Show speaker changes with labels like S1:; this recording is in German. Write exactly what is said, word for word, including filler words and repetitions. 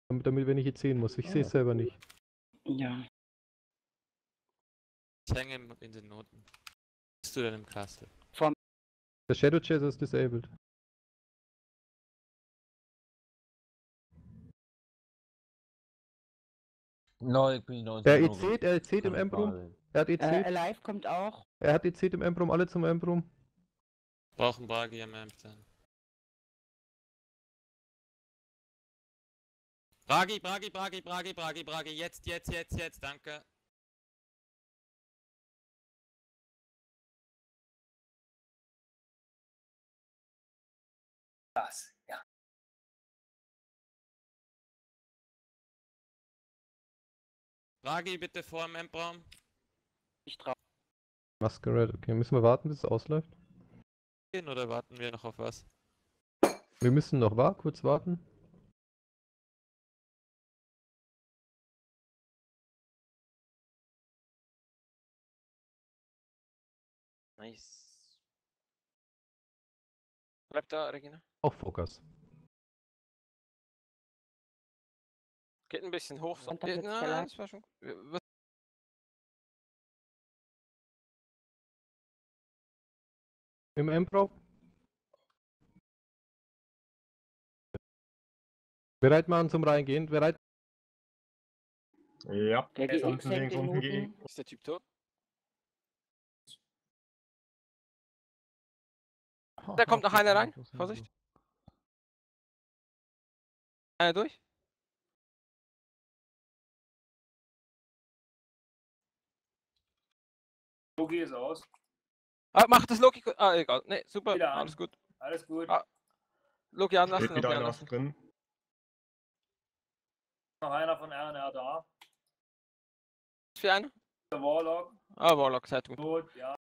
S1: Damit, damit wir nicht jetzt sehen muss. Ich sehe es selber nicht.
S2: Ja.
S3: Ich hänge in den Noten. Bist du denn im Castle?
S1: Der Shadow Chaser ist disabled.
S4: No, ich bin noch
S1: Er EZ't, er EZ't im Embrum. Er hat
S2: Äh,
S1: EZ't.
S2: Alive kommt auch.
S1: Er hat EZ't im Embrum, alle zum Embrum.
S3: Brauchen Bragi am Amp dann. Bragi, Bragi, Bragi, Bragi, Bragi, Bragi, jetzt, jetzt, jetzt, jetzt, danke.
S5: Das, ja.
S3: Bragi, bitte vor dem Amp-Raum.
S2: Ich drauf.
S1: Masquerade, okay. Müssen wir warten, bis es ausläuft?
S3: Oder warten wir noch auf was?
S1: Wir müssen noch wa kurz warten.
S6: Nice. Bleib da, Regina.
S1: Auch Fokus.
S6: Geht ein bisschen hoch. So.
S2: Und dann
S6: Ja,
S2: wird's
S6: na,
S2: verlangt.
S6: das war schon gut. Was?
S1: Im Embrum. Bereit machen zum Reingehen. Bereit.
S7: Ja.
S2: Der
S7: Jetzt
S2: G X
S7: unten
S2: hängt
S7: links,
S2: in
S7: unten G X.
S2: Noten.
S6: Ist der Typ tot? Da kommt noch einer rein. Vorsicht. Einer durch.
S5: Loki ist aus.
S6: Ah, mach das Loki. Ah, egal. Ne, super.
S5: Wieder an.
S6: Alles gut.
S5: Alles gut.
S6: Ah. Loki anlassen.
S7: Steht wieder
S6: Loki
S7: einer
S6: anlassen.
S7: drin.
S5: Noch einer von R N R da.
S6: Was für einer?
S5: Der Warlock.
S6: Ah, Warlock, seid gut.
S5: Tot, ja.